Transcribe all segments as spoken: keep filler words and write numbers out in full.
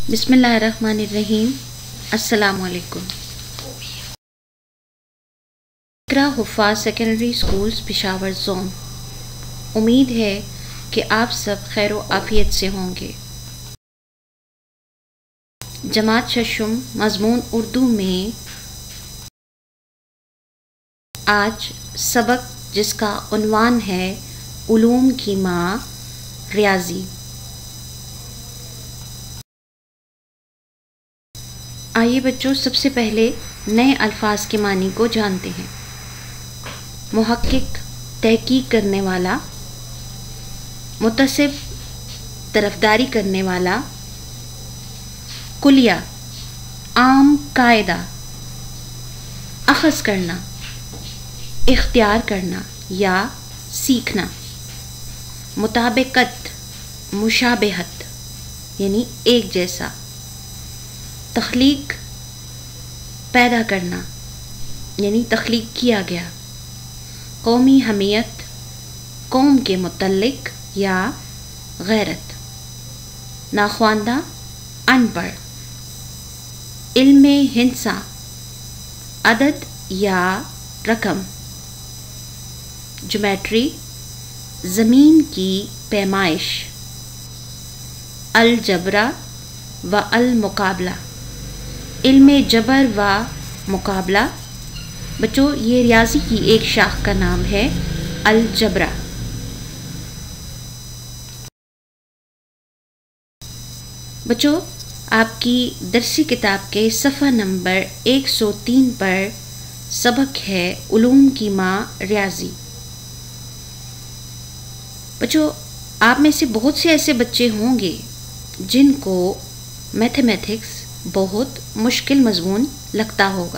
بسم اللہ الرحمن الرحیم۔ السلام علیکم۔ Iqra Huffaz secondary schools Peshawar zone, امید ہے کہ آپ سب خیر و عافیت سے ہوں گے۔ جماعت ششم مضمون اردو میں آج سبق جس کا عنوان ہے علوم کی ماں ریاضی۔ آئیے بچوں، سب سے پہلے نئے الفاظ کے معنی کو جانتے ہیں۔ محقق، تحقیق کرنے والا، متصف، طرفداری کرنے والا، کلیہ، عام قاعدہ، اخذ کرنا، اختیار کرنا یا سیکھنا، مطابقت، مشابہت یعنی ایک جیسا، تخلیق، پیدا کرنا یعنی تخلیق کیا گیا، قومی حمیت، قوم کے متعلق یا غیرت، ناخواندہ، ان پڑھ، علم ہندسہ، عدد یا رقم، جیومیٹری، زمین کی پیمائش، الجبرا و المقابلہ، علم جبر و مقابلہ۔ بچوں، یہ ریاضی کی ایک شاخ کا نام ہے الجبرا۔ بچوں، آپ کی درسی کتاب کے صفحہ نمبر ایک سو تین پر سبق ہے علوم کی ماں ریاضی۔ بچوں، آپ میں سے بہت سے ایسے بچے ہوں گے جن کو میتھمیٹکس بہت مشکل مضمون لگتا ہوگا،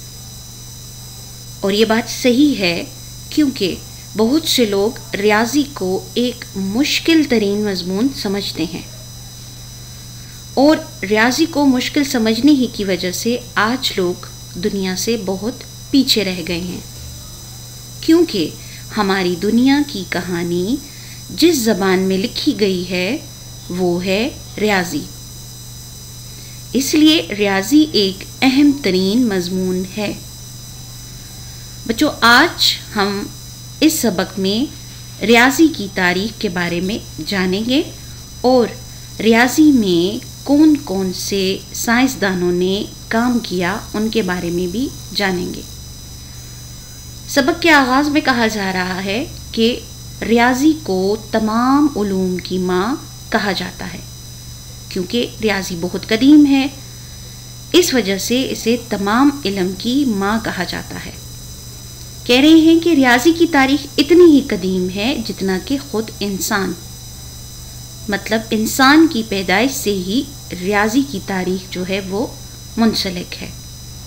اور یہ بات صحیح ہے کیونکہ بہت سے لوگ ریاضی کو ایک مشکل ترین مضمون سمجھتے ہیں، اور ریاضی کو مشکل سمجھنے ہی کی وجہ سے آج لوگ دنیا سے بہت پیچھے رہ گئے ہیں، کیونکہ ہماری دنیا کی کہانی جس زبان میں لکھی گئی ہے وہ ہے ریاضی، اس لیے ریاضی ایک اہم ترین مضمون ہے۔ بچوں، آج ہم اس سبق میں ریاضی کی تاریخ کے بارے میں جانیں گے اور ریاضی میں کون کون سے سائنسدانوں نے کام کیا ان کے بارے میں بھی جانیں گے۔ سبق کے آغاز میں کہا جا رہا ہے کہ ریاضی کو تمام علوم کی ماں کہا جاتا ہے، کیونکہ ریاضی بہت قدیم ہے، اس وجہ سے اسے تمام علم کی ماں کہا جاتا ہے۔ کہہ رہے ہیں کہ ریاضی کی تاریخ اتنی ہی قدیم ہے جتنا کہ خود انسان، مطلب انسان کی پیدائش سے ہی ریاضی کی تاریخ جو ہے وہ منسلک ہے۔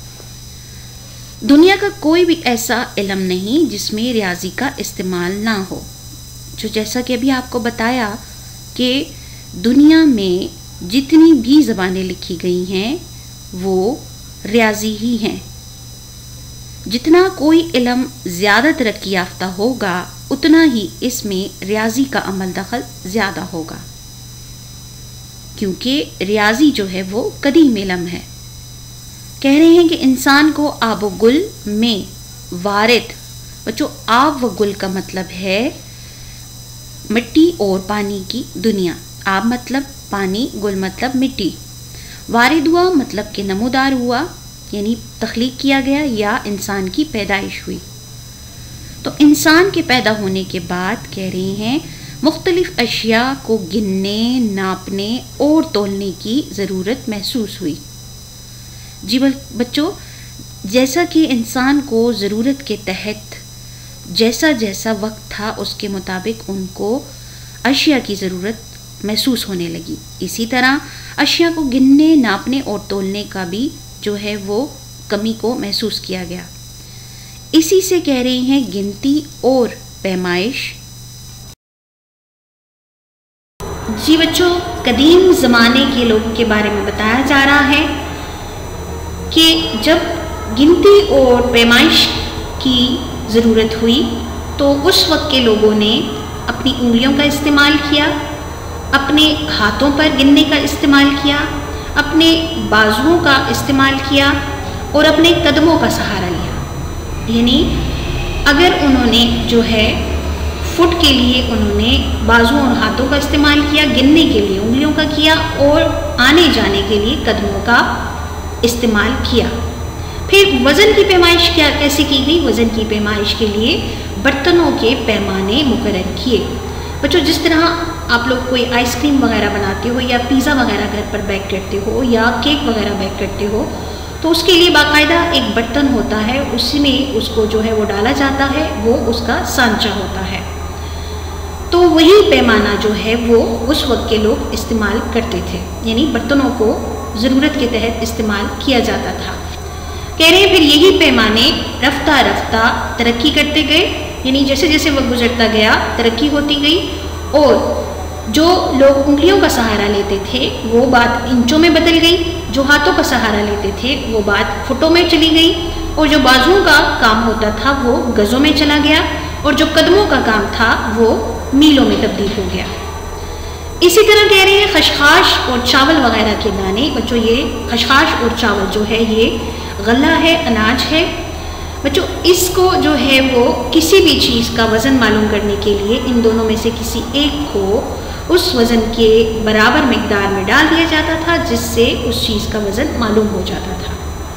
دنیا کا کوئی بھی ایسا علم نہیں جس میں ریاضی کا استعمال نہ ہو، جو جیسا کہ ابھی آپ کو بتایا کہ دنیا میں جتنی بھی زبانیں لکھی گئی ہیں وہ ریاضی ہی ہیں۔ جتنا کوئی علم زیادہ ترقی یافتہ ہوگا اتنا ہی اس میں ریاضی کا عمل دخل زیادہ ہوگا، کیونکہ ریاضی جو ہے وہ قدیم علم ہے۔ کہہ رہے ہیں کہ انسان کو آب و گل میں وارد، بچوں آب و گل کا مطلب ہے مٹی اور پانی کی دنیا، آب مطلب پانی، گل مطلب مٹی، وارد ہوا مطلب کہ نمودار ہوا یعنی تخلیق کیا گیا یا انسان کی پیدائش ہوئی۔ تو انسان کے پیدا ہونے کے بعد کہہ رہے ہیں مختلف اشیاء کو گننے، ناپنے اور تولنے کی ضرورت محسوس ہوئی۔ جی بچوں، جیسا کہ انسان کو ضرورت کے تحت جیسا جیسا وقت تھا اس کے مطابق ان کو اشیاء کی ضرورت محسوس ہونے لگی، اسی طرح اشیاء کو گننے، ناپنے اور تولنے کا بھی جو ہے وہ کمی کو محسوس کیا گیا۔ اسی سے کہہ رہے ہیں گنتی اور پیمائش۔ جی بچوں، قدیم زمانے کے لوگوں کے بارے میں بتایا جا رہا ہے کہ جب گنتی اور پیمائش کی ضرورت ہوئی تو اس وقت کے لوگوں نے اپنی انگلیوں کا استعمال کیا، اپنے ہاتھوں پر گننے کا استعمال کیا، اپنے بازوؤں کا استعمال کیا اور اپنے قدموں کا سہارا لیا، یعنی اگر انہوں نے جو ہے فٹ کے لیے انہوں نے بازوؤں اور ہاتھوں کا استعمال کیا، گننے کے لیے انگلیوں کا کیا اور آنے جانے کے لیے قدموں کا استعمال کیا۔ پھر وزن کی پیمائش کیا کیسے کی گئی؟ وزن کی پیمائش کے لیے برتنوں کے پیمانے مقرر کیے۔ بچوں جس طرح آپ لوگ کوئی آئس کریم وغیرہ بناتے ہو یا پیزا وغیرہ گھر پر بیک کرتے ہو یا کیک وغیرہ بیک کرتے ہو تو اس کے لیے باقاعدہ ایک برتن ہوتا ہے، اس میں اس کو جو ہے وہ ڈالا جاتا ہے، وہ اس کا سانچہ ہوتا ہے۔ تو وہی پیمانہ جو ہے وہ اس وقت کے لوگ استعمال کرتے تھے، یعنی برتنوں کو ضرورت کے تحت استعمال کیا جاتا تھا۔ کہہ رہے ہیں پھر یہی پیمانے رفتہ رفتہ ترقی کرتے گئے، یعنی جیسے جیسے وقت گزرتا گیا ترقی ہوتی گئی، اور جو لوگ انگلیوں کا سہارا لیتے تھے وہ بات انچوں میں بدل گئی، جو ہاتھوں کا سہارا لیتے تھے وہ بات فٹوں میں چلی گئی، اور جو بازوؤں کا کام ہوتا تھا وہ گزوں میں چلا گیا، اور جو قدموں کا کام تھا وہ میلوں میں تبدیل ہو گیا۔ اسی طرح کہہ رہے ہیں خشخاش اور چاول وغیرہ کے دانے، بچوں یہ خشخاش اور چاول جو ہے یہ غلہ ہے، اناج ہے۔ بچوں اس کو جو ہے وہ کسی بھی چیز کا وزن معلوم کرنے کے لیے ان دونوں میں سے کسی ایک کو اس وزن کے برابر مقدار میں ڈال دیا جاتا تھا، جس سے اس چیز کا وزن معلوم ہو جاتا تھا۔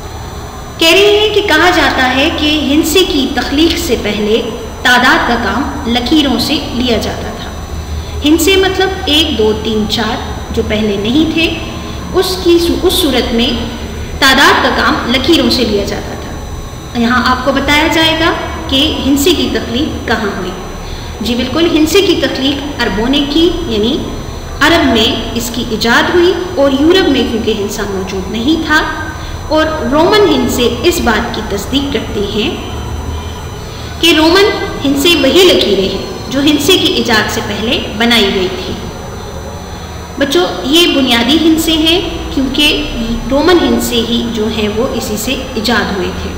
کہہ رہے ہیں کہ کہا جاتا ہے کہ ہندسے کی تخلیق سے پہلے تعداد کا کام لکیروں سے لیا جاتا تھا۔ ہندسے مطلب ایک دو تین چار جو پہلے نہیں تھے، اس کی اس صورت میں تعداد کا کام لکیروں سے لیا جاتا تھا۔ یہاں آپ کو بتایا جائے گا کہ ہندسے کی تخلیق کہاں ہوئی۔ جی بالکل، ہندسے کی تخلیق عربوں نے کی، یعنی عرب میں اس کی ایجاد ہوئی، اور یورپ میں کیونکہ ہندسہ موجود نہیں تھا، اور رومن ہندسے اس بات کی تصدیق کرتے ہیں کہ رومن ہندسے وہی لکیریں ہیں جو ہندسے کی ایجاد سے پہلے بنائی گئی تھی۔ بچوں یہ بنیادی ہندسے ہیں کیونکہ رومن ہندسے ہی جو ہیں وہ اسی سے ایجاد ہوئے تھے۔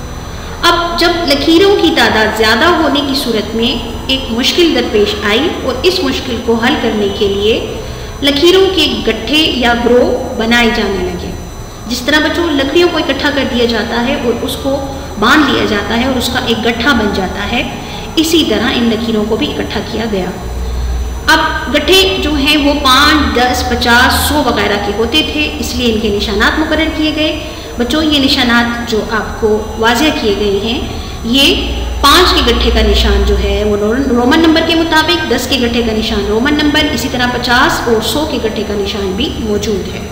اب جب لکیروں کی تعداد زیادہ ہونے کی صورت میں ایک مشکل درپیش آئی، اور اس مشکل کو حل کرنے کے لیے لکیروں کے گٹھے یا گروہ بنائے جانے لگے۔ جس طرح بچوں لکڑیوں کو اکٹھا کر دیا جاتا ہے اور اس کو باندھ لیا جاتا ہے اور اس کا ایک گٹھا بن جاتا ہے، اسی طرح ان لکیروں کو بھی اکٹھا کیا گیا۔ اب گٹھے جو ہیں وہ پانچ دس پچاس سو وغیرہ کے ہوتے تھے، اس لیے ان کے نشانات مقرر کیے گئے۔ بچوں یہ نشانات جو آپ کو واضح کیے گئے ہیں، یہ پانچ کے گٹھے کا نشان جو ہے وہ رومن نمبر کے مطابق، دس کے گٹھے کا نشان رومن نمبر، اسی طرح پچاس اور سو کے گٹھے کا نشان بھی موجود ہے۔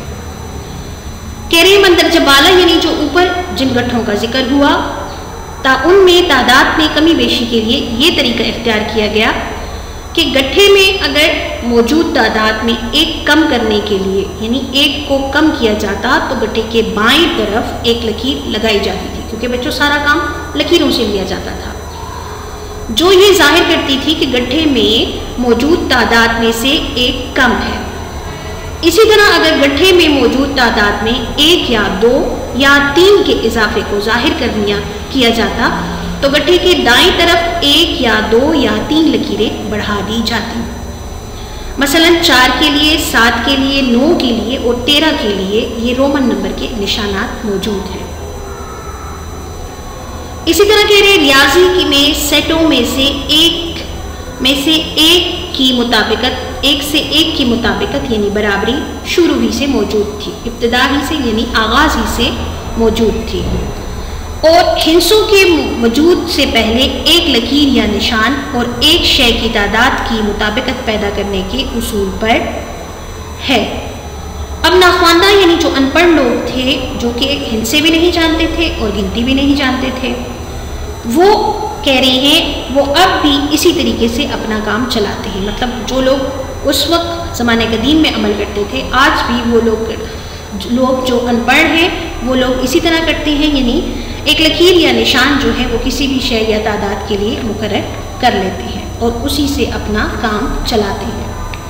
کہہ رہے ہیں مندرجہ بالا یعنی جو اوپر جن گٹھوں کا ذکر ہوا تا ان میں تعداد میں کمی بیشی کے لیے یہ طریقہ اختیار کیا گیا کہ گٹھے میں اگر موجود تعداد میں ایک کم کرنے کے لیے، یعنی ایک کو کم کیا جاتا تو گٹھے کے بائیں طرف ایک لکیر لگائی جاتی تھی، کیونکہ بچوں سارا کام لکیروں سے لیا جاتا تھا، جو یہ ظاہر کرتی تھی کہ گٹھے میں موجود تعداد میں سے ایک کم ہے۔ اسی طرح اگر گٹھے میں موجود تعداد میں ایک یا دو یا تین کے اضافے کو ظاہر کر لیا کیا جاتا تو گٹھے کے دائیں طرف ایک یا دو یا تین لکیریں بڑھا دی جاتی۔ مثلا چار کے لیے، سات کے لیے، نو کے لیے اور تیرہ کے لیے یہ رومن نمبر کے نشانات موجود ہیں۔ اسی طرح کہہ رہے ریاضی کی میں سیٹوں میں سے ایک میں سے ایک کی مطابقت ایک سے ایک کی مطابقت یعنی برابری شروع ہی سے موجود تھی، ابتدا ہی سے یعنی آغاز ہی سے موجود تھی، اور ہندسوں کے وجود سے پہلے ایک لکیر یا نشان اور ایک شے کی تعداد کی مطابقت پیدا کرنے کے اصول پر ہے۔ اب ناخواندہ یعنی جو ان پڑھ لوگ تھے، جو کہ ہندسے بھی نہیں جانتے تھے اور گنتی بھی نہیں جانتے تھے، وہ کہہ رہے ہیں وہ اب بھی اسی طریقے سے اپنا کام چلاتے ہیں۔ مطلب جو لوگ اس وقت زمانہ قدیم میں عمل کرتے تھے، آج بھی وہ لوگ لوگ جو ان پڑھ ہیں وہ لوگ اسی طرح کرتے ہیں، یعنی ایک لکیر یا نشان جو ہے وہ کسی بھی شے یا تعداد کے لیے مقرر کر لیتے ہیں اور اسی سے اپنا کام چلاتے ہیں۔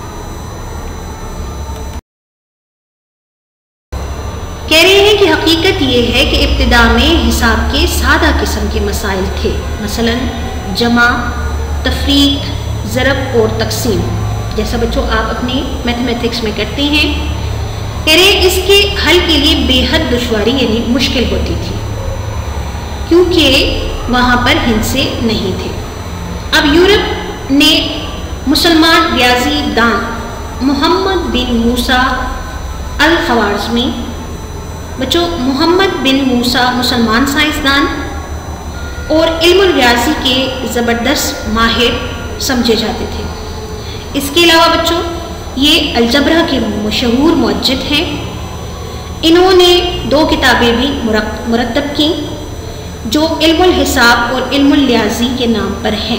کہہ رہے ہیں کہ حقیقت یہ ہے کہ ابتدا میں حساب کے سادہ قسم کے مسائل تھے، مثلا جمع، تفریق، ضرب اور تقسیم، جیسا بچوں آپ اپنی میتھمیٹکس میں کرتے ہیں۔ کہہ رہے ہیں اس کے حل کے لیے بے حد دشواری یعنی مشکل ہوتی تھی کیونکہ وہاں پر ہندسے نہیں تھے۔ اب یورپ نے مسلمان ریاضی دان محمد بن موسیٰ الخوارزمی، بچوں محمد بن موسیٰ مسلمان سائنسدان اور علم الریاضی کے زبردست ماہر سمجھے جاتے تھے۔ اس کے علاوہ بچوں یہ الجبرا کے مشہور موجد ہیں۔ انہوں نے دو کتابیں بھی مرتب کیں جو علم الحساب اور علم الریاضی کے نام پر ہیں۔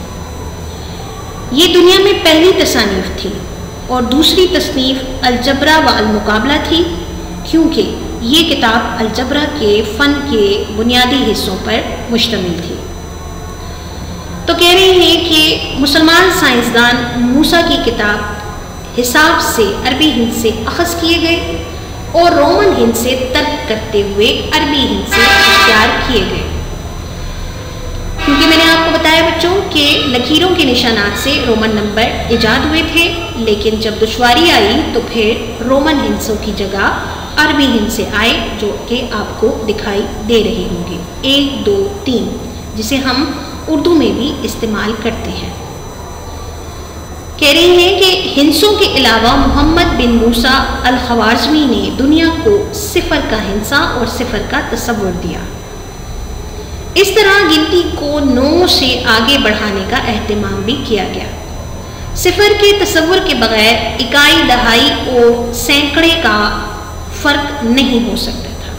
یہ دنیا میں پہلی تصانیف تھی اور دوسری تصنیف الجبرا و المقابلہ تھی کیونکہ یہ کتاب الجبرا کے فن کے بنیادی حصوں پر مشتمل تھی۔ تو کہہ رہے ہیں کہ مسلمان سائنسدان موسیٰ کی کتاب حساب سے عربی ہند سے اخذ کیے گئے اور رومن ہند سے ترک کرتے ہوئے عربی ہند سے اختیار کیے گئے، کیونکہ میں نے آپ کو بتایا بچوں کہ لکیروں کے نشانات سے رومن نمبر ایجاد ہوئے تھے، لیکن جب دشواری آئی تو پھر رومن ہندسوں کی جگہ عربی ہند سے آئے جو کہ آپ کو دکھائی دے رہے ہوں گے، ایک دو تین، جسے ہم اردو میں بھی استعمال کرتے ہیں۔ کہہ رہے ہیں کہ ہندسوں کے علاوہ محمد بن موسیٰ الخوارزمی نے دنیا کو صفر کا ہندسہ اور صفر کا تصور دیا۔ اس طرح گنتی کو نو سے آگے بڑھانے کا اہتمام بھی کیا گیا۔ صفر کے تصور کے بغیر اکائی، دہائی اور سینکڑے کا فرق نہیں ہو سکتا تھا۔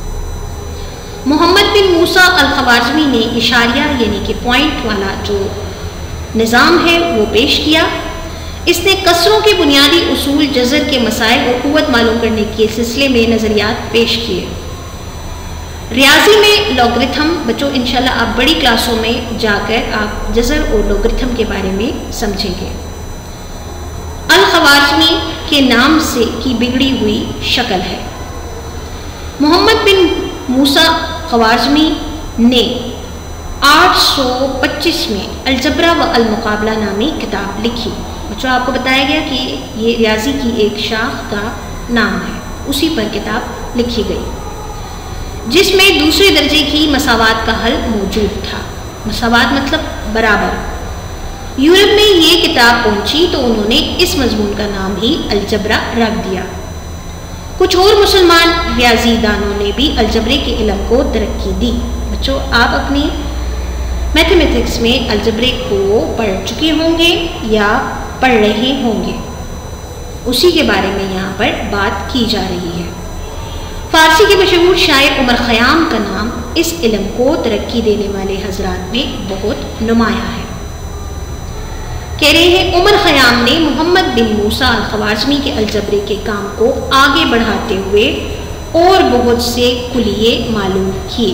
محمد بن موسیٰ الخوارزمی نے اشاریہ یعنی کہ پوائنٹ والا جو نظام ہے وہ پیش کیا۔ اس نے کسروں کے بنیادی اصول، جذر کے مسائل اور قوت معلوم کرنے کے سلسلے میں نظریات پیش کیے۔ ریاضی میں لوگرتھم، بچوں انشاءاللہ آپ بڑی کلاسوں میں جا کر آپ جذر اور لوگرتھم کے بارے میں سمجھیں گے۔ الخوارزمی کے نام سے کی بگڑی ہوئی شکل ہے۔ محمد بن موسیٰ خوارزمی نے آٹھ سو پچیس میں الجبرا و المقابلہ نامی کتاب لکھی۔ بچوں آپ کو بتایا گیا کہ یہ ریاضی کی ایک شاخ کا نام ہے، اسی پر کتاب لکھی گئی جس میں دوسرے درجے کی مساوات کا حل موجود تھا۔ مساوات مطلب برابر۔ یورپ میں یہ کتاب پہنچی تو انہوں نے اس مضمون کا نام ہی الجبرا رکھ دیا۔ کچھ اور مسلمان ریاضی دانوں نے بھی الجبرے کے علم کو ترقی دی۔ بچوں آپ اپنی میتھمیٹکس میں الجبرے کو پڑھ چکے ہوں گے یا پڑھ رہے ہوں گے، اسی کے بارے میں یہاں پر بات کی جا رہی ہے۔ فارسی کے مشہور شاعر عمر خیام کا نام اس علم کو ترقی دینے والے حضرات میں بہت نمایاں ہے۔ کہہ رہے ہیں عمر خیام نے محمد بن موسیٰ الخوارزمی کے الجبرے کے کام کو آگے بڑھاتے ہوئے اور بہت سے کلیے معلوم کیے۔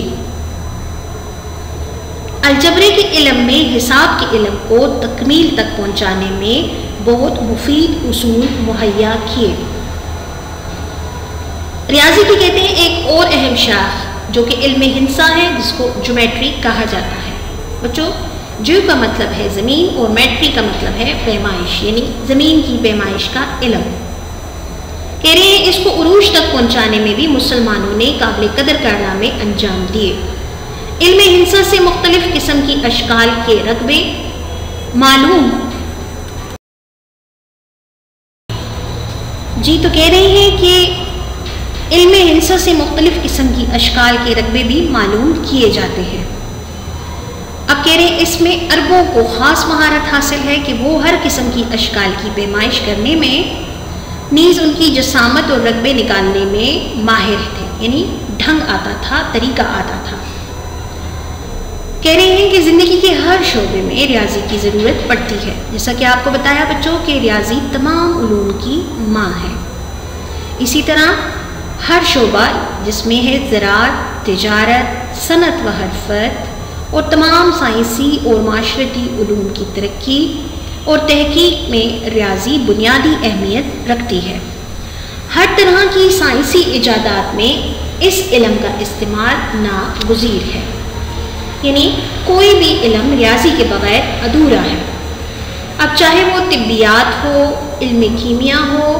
الجبرے کے علم میں حساب کے علم کو تکمیل تک پہنچانے میں بہت مفید اصول مہیا کیے۔ ریاضی کی کہتے ہیں ایک اور اہم شاخ جو کہ علم ہندسہ ہے جس کو جیومیٹری کہا جاتا ہے۔ بچوں جیو کا مطلب ہے زمین اور میٹری کا مطلب ہے پیمائش، یعنی زمین کی پیمائش کا علم۔ کہہ رہے ہیں اس کو عروج تک پہنچانے میں بھی مسلمانوں نے قابل قدر کارنامے انجام دیے۔ علم ہندسہ سے مختلف قسم کی اشکال کے رقبے معلوم جی تو کہہ رہے ہیں کہ علم ہندسہ سے مختلف قسم کی اشکال کے رقبے بھی معلوم کیے جاتے ہیں۔ اب کہہ رہے ہیں اس میں عربوں کو خاص مہارت حاصل ہے کہ وہ ہر قسم کی اشکال کی پیمائش کرنے میں نیز ان کی جسامت اور رقبے نکالنے میں ماہر تھے، یعنی ڈھنگ آتا تھا، طریقہ آتا تھا۔ کہہ رہے ہیں کہ زندگی کے ہر شعبے میں ریاضی کی ضرورت پڑتی ہے، جیسا کہ آپ کو بتایا بچوں کہ ریاضی تمام علوم کی ماں ہے۔ اسی طرح ہر شعبہ جس میں ہے زراعت، تجارت، صنعت و حرفت اور تمام سائنسی اور معاشرتی علوم کی ترقی اور تحقیق میں ریاضی بنیادی اہمیت رکھتی ہے۔ ہر طرح کی سائنسی ایجادات میں اس علم کا استعمال ناگزیر ہے، یعنی کوئی بھی علم ریاضی کے بغیر ادھورا ہے۔ اب چاہے وہ طبیات ہو، علم کیمیا ہو،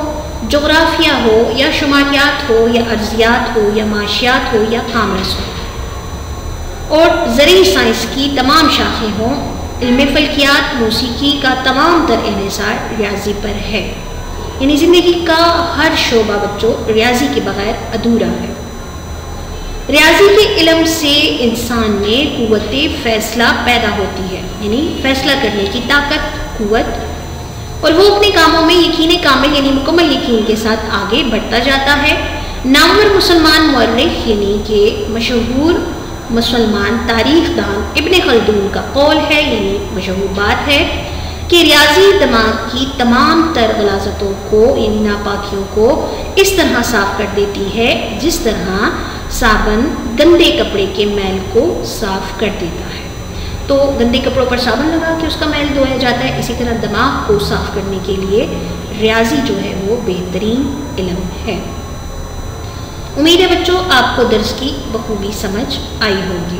جغرافیہ ہو یا شماریات ہو یا ارضیات ہو یا معاشیات ہو یا کامرس ہو، اور زرعی سائنس کی تمام شاخیں ہوں، علم فلکیات، موسیقی کا تمام تر انحصار ریاضی پر ہے۔ یعنی زندگی کا ہر شعبہ بچوں ریاضی کے بغیر ادھورا ہے۔ ریاضی کے علم سے انسان میں قوت فیصلہ پیدا ہوتی ہے، یعنی فیصلہ کرنے کی طاقت، قوت، اور وہ اپنے کاموں میں یقین کامل یعنی مکمل یقین کے ساتھ آگے بڑھتا جاتا ہے۔ نامور مسلمان مورخ یعنی کہ مشہور مسلمان تاریخ دان ابن خلدون کا قول ہے، یعنی مشہور بات ہے کہ ریاضی دماغ کی تمام تر غلاظتوں کو یعنی ناپاکیوں کو اس طرح صاف کر دیتی ہے جس طرح صابن گندے کپڑے کے میل کو صاف کر دیتا ہے۔ تو گندے کپڑوں پر صابن لگا کے اس کا میل دھویا جاتا ہے، اسی طرح دماغ کو صاف کرنے کے لیے ریاضی جو ہے وہ بہترین علم ہے۔ امید ہے بچوں آپ کو درس کی بخوبی سمجھ آئی ہوگی۔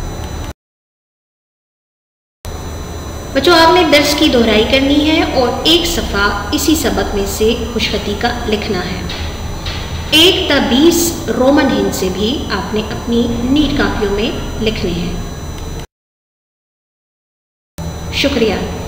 بچوں آپ نے درس کی دہرائی کرنی ہے اور ایک صفحہ اسی سبق میں سے خوش خطی کا لکھنا ہے۔ ایک تا بیس رومن ہند سے بھی آپ نے اپنی نیٹ کاپیوں میں لکھنے ہیں۔ شکریہ۔